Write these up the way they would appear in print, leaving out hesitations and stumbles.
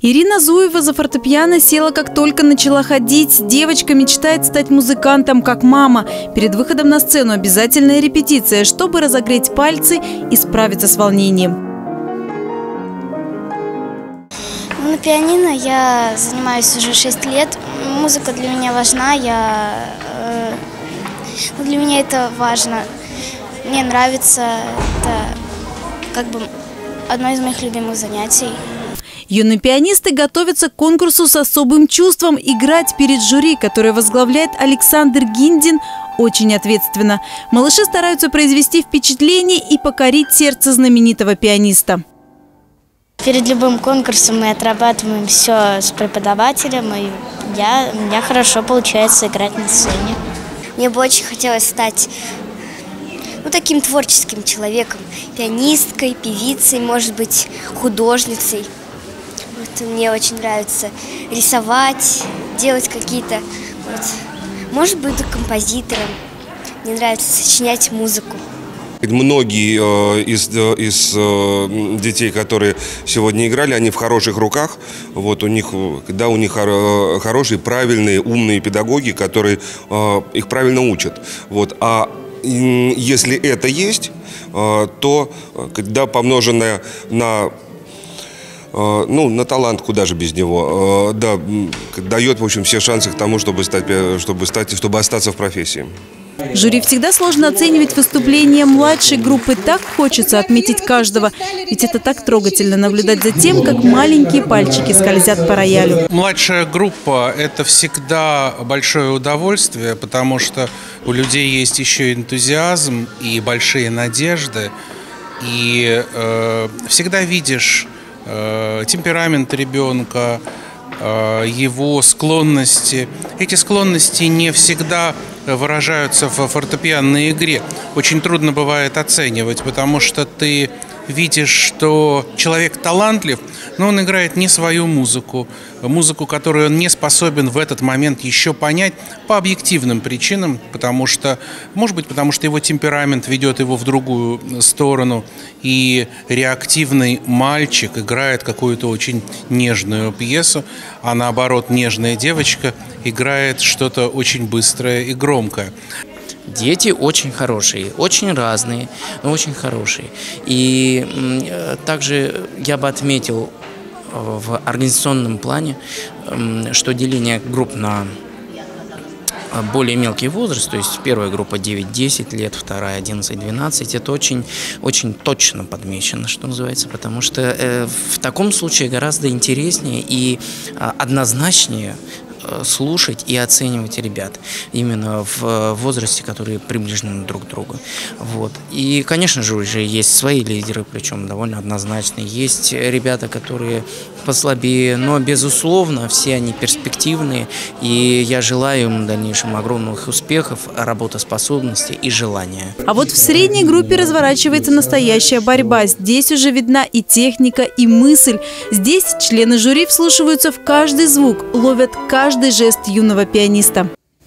Ирина Зуева за фортепиано села, как только начала ходить. Девочка мечтает стать музыкантом, как мама. Перед выходом на сцену обязательная репетиция, чтобы разогреть пальцы и справиться с волнением. На пианино я занимаюсь уже 6 лет. Музыка для меня важна. Для меня это важно. Мне нравится. Это как бы одно из моих любимых занятий. Юные пианисты готовятся к конкурсу с особым чувством. Играть перед жюри, которое возглавляет Александр Гиндин, очень ответственно. Малыши стараются произвести впечатление и покорить сердце знаменитого пианиста. Перед любым конкурсом мы отрабатываем все с преподавателем, и у меня хорошо получается играть на сцене. Мне бы очень хотелось стать таким творческим человеком, пианисткой, певицей, может быть, художницей. Мне очень нравится рисовать, делать какие-то, может быть, композитором. Мне нравится сочинять музыку. Многие из детей, которые сегодня играли, они в хороших руках. У них хорошие, правильные, умные педагоги, которые их правильно учат. А если это есть, то когда помноженное на талант, куда же без него, дает, в общем, все шансы к тому, чтобы остаться в профессии. Жюри всегда сложно оценивать выступления младшей группы. Так хочется отметить каждого. Ведь это так трогательно наблюдать за тем, как маленькие пальчики скользят по роялю. Младшая группа – это всегда большое удовольствие, потому что у людей есть еще энтузиазм и большие надежды. И всегда видишь темперамент ребенка, его склонности. Эти склонности не всегда выражаются в фортепианной игре. Очень трудно бывает оценивать, потому что ты видишь, что человек талантлив, но он играет не свою музыку, которую он не способен в этот момент еще понять по объективным причинам, потому что его темперамент ведет его в другую сторону, и реактивный мальчик играет какую-то очень нежную пьесу, а наоборот нежная девочка играет что-то очень быстрое и громкое. Дети очень хорошие, очень разные, но очень хорошие. И также я бы отметил в организационном плане, что деление групп на более мелкий возраст, то есть первая группа 9-10 лет, вторая 11-12, это очень, очень точно подмечено, что называется, потому что в таком случае гораздо интереснее и однозначнее слушать и оценивать ребят именно в возрасте, которые приближены друг к другу. И, конечно же, уже есть свои лидеры, причем довольно однозначные. Есть ребята, которые послабее, но, безусловно, все они перспективные, и я желаю им в дальнейшем огромных успехов, работоспособности и желания. А в средней группе разворачивается настоящая борьба. Здесь уже видна и техника, и мысль. Здесь члены жюри вслушиваются в каждый звук, ловят каждый жест юного пианиста.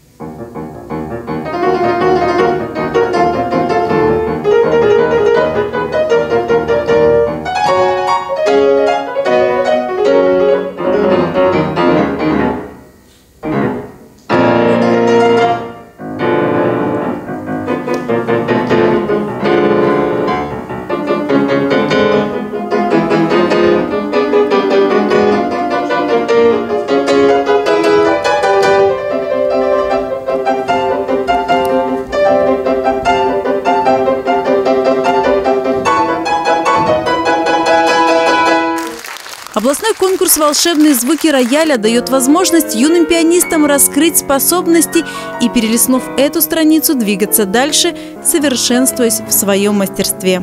Областной конкурс «Волшебные звуки рояля» дает возможность юным пианистам раскрыть способности и, перелистнув эту страницу, двигаться дальше, совершенствуясь в своем мастерстве.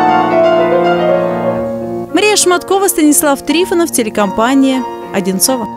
Мария Шматкова, Станислав Трифонов, телекомпания «Одинцово».